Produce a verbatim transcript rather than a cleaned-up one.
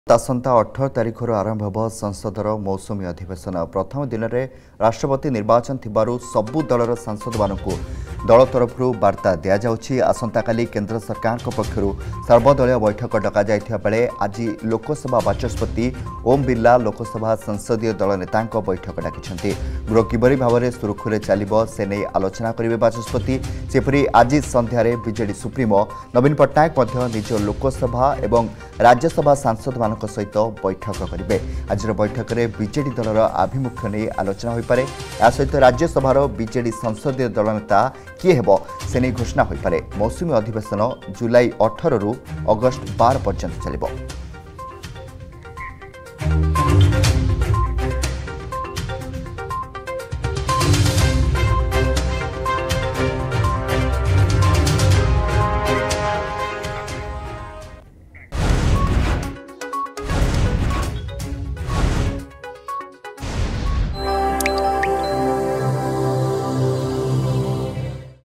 आसंता अठारह तारिख आरंभ होब संसदर मौसुमी अधिवेशन। प्रथम दिन में राष्ट्रपति निर्वाचन थिबारु सबु दलर सांसद मानकु दल तरफ वार्ता दि जाउछि। आसंता काली केंद्र सरकार पक्षर सर्वदलीय बैठक डका जाइथिबा बेले आज लोकसभा बाचस्पति ओम बिर्ला लोकसभा संसदीय दल नेता बैठक डाकिछन्ति। गृह किबरी भाव में सुरखुरे चलिबो से नै आलोचना करिवे बाचस्पति। सेपरि आज संध्यारे बीजेडी सुप्रीमो नवीन पट्टनायक मध्य निज लोकसभा एवं राज्यसभा सांसद मान सहित बैठक करेंगे। आज बैठक में बीजेडी दलर आभिमुख्य नहीं आलोचना हो पारे। या सहित राज्यसभार बीजेडी संसदीय दल नेता किए हेब से नहीं घोषणा हो पारे। मौसुमी अधिवेशन जुलाई अठारह रु अगस्त बारह पर्यंत चलिबो।